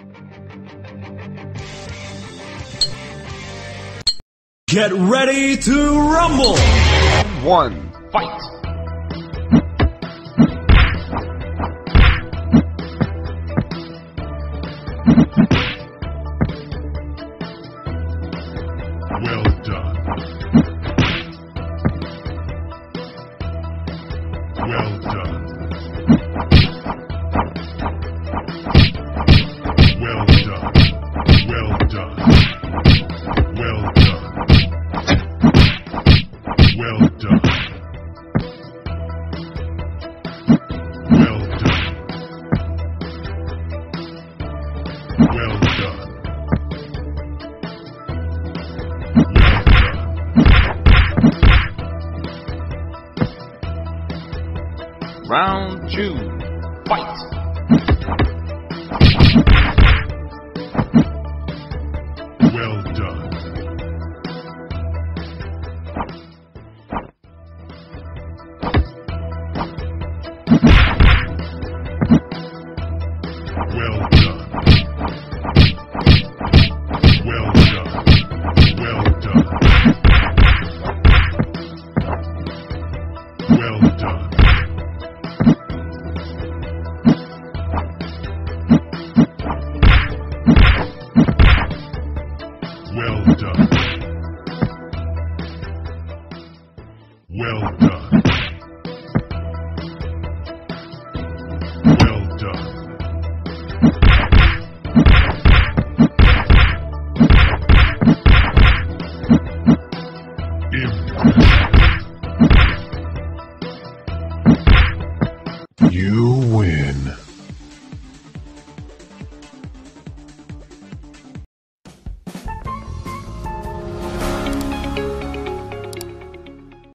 Get ready to rumble! 1, fight! Well done. Well done. Well done. Well done. Well done. Well done. Well done. Well done. Round 2, fight! Well done. Well done. Well done. Well done. Well done. Well done. Well done. Well done. Impressive. You win.